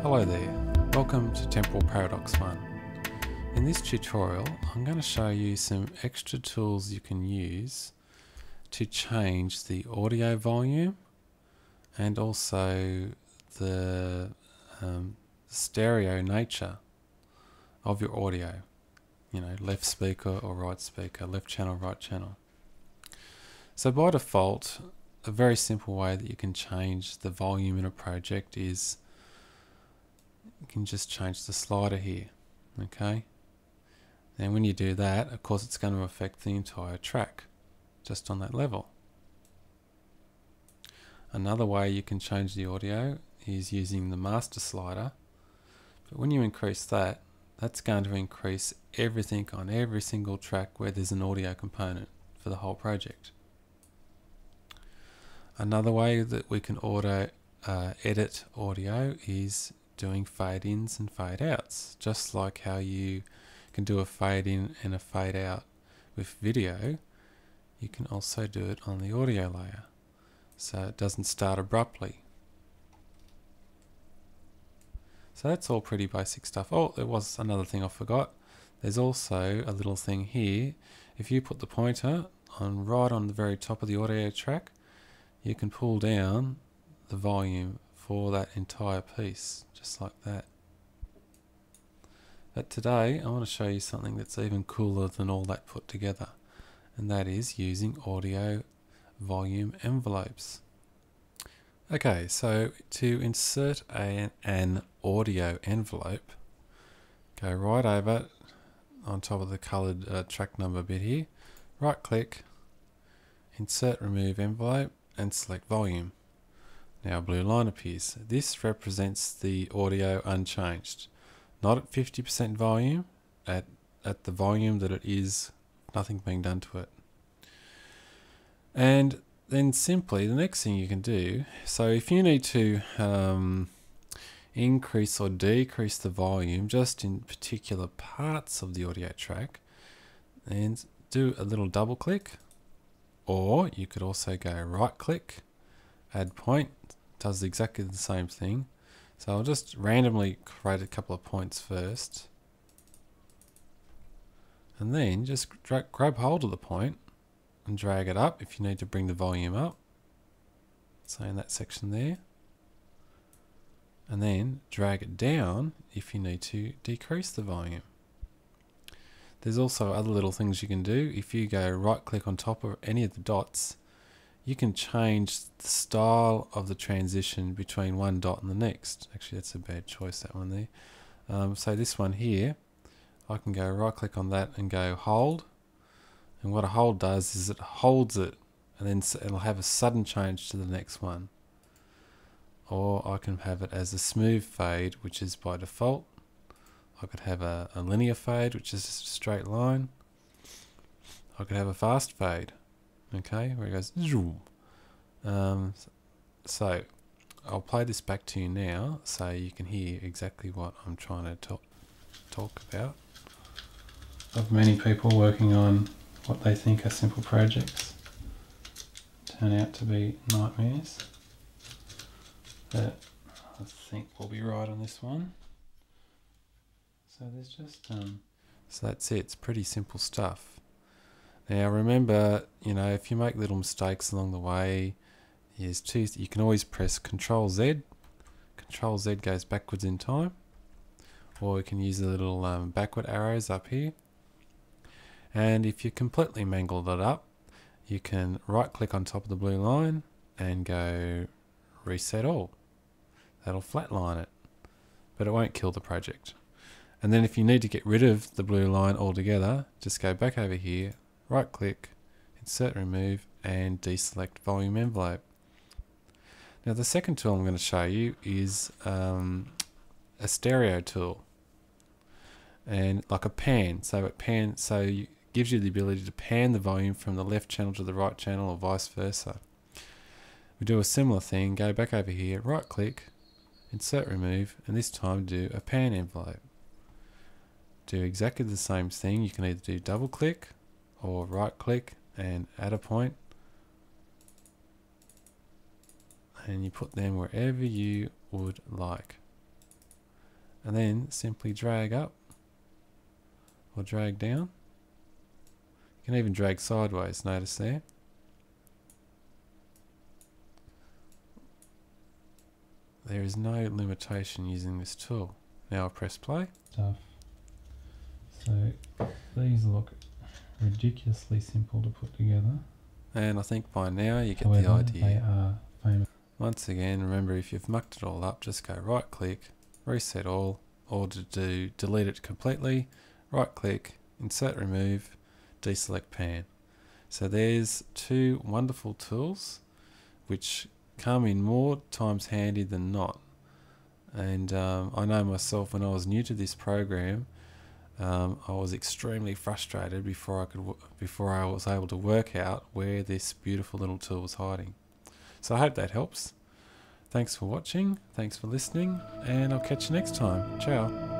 Hello there, welcome to Temporal Paradox 1. In this tutorial I'm going to show you some extra tools you can use to change the audio volume and also the stereo nature of your audio. You know, left speaker or right speaker, left channel, right channel. So by default, a very simple way that you can change the volume in a project is you can just change the slider here, okay? And when you do that, of course, it's going to affect the entire track just on that level. Another way you can change the audio is using the master slider. But when you increase that, that's going to increase everything on every single track where there's an audio component for the whole project. Another way that we can edit audio is doing fade ins and fade outs, just like how you can do a fade in and a fade out with video. You can also do it on the audio layer, so it doesn't start abruptly. So that's all pretty basic stuff. Oh, there was another thing I forgot. There's also a little thing here. If you put the pointer on right on the very top of the audio track, you can pull down the volume for that entire piece, just like that. But today I want to show you something that's even cooler than all that put together, and that is using audio volume envelopes. Okay, so to insert an audio envelope, go right over on top of the coloured track number bit here, right click, insert remove envelope and select volume. Now a blue line appears. This represents the audio unchanged, not at 50% volume, at the volume that it is, nothing being done to it. And then simply the next thing you can do, so if you need to increase or decrease the volume just in particular parts of the audio track, then do a little double click, or you could also go right click, add point, does exactly the same thing. So I'll just randomly create a couple of points first, and then just grab hold of the point and drag it up if you need to bring the volume up, so in that section there, and then drag it down if you need to decrease the volume. There's also other little things you can do. If you go right click on top of any of the dots, you can change the style of the transition between one dot and the next. Actually, that's a bad choice, that one there. So this one here, I can go right click on that and go hold. And what a hold does is it holds it, and then it'll have a sudden change to the next one. Or I can have it as a smooth fade, which is by default. I could have a linear fade, which is just a straight line. I could have a fast fade, okay, where it goes zoom. So I'll play this back to you now so you can hear exactly what I'm trying to talk about. Of many people working on what they think are simple projects turn out to be nightmares. But I think we'll be right on this one. So there's just so that's it. It's pretty simple stuff. Now remember, you know, if you make little mistakes along the way, you can always press Control Z. Control Z goes backwards in time, or you can use the little backward arrows up here. And if you completely mangled it up, you can right click on top of the blue line and go reset all. That'll flatline it, but it won't kill the project. And then if you need to get rid of the blue line altogether, just go back over here, right click, insert remove, and deselect volume envelope. Now the second tool I'm going to show you is a stereo tool, and like a pan. So it gives you the ability to pan the volume from the left channel to the right channel, or vice versa. We do a similar thing, go back over here, right click, insert remove, and this time do a pan envelope. Do exactly the same thing. You can either do double click or right click and add a point, and you put them wherever you would like. and then simply drag up or drag down. You can even drag sideways, notice there. There is no limitation using this tool. Now I'll press play. Stuff. So these look ridiculously simple to put together. And I think by now you get However, the idea. they are famous. Once again, remember, if you've mucked it all up, just go right click, reset all, or to do delete it completely, right click, insert remove, deselect pan. So there's two wonderful tools which come in more times handy than not. And I know myself, when I was new to this program, I was extremely frustrated before I was able to work out where this beautiful little tool was hiding. So I hope that helps. Thanks for watching, thanks for listening, and I'll catch you next time. Ciao.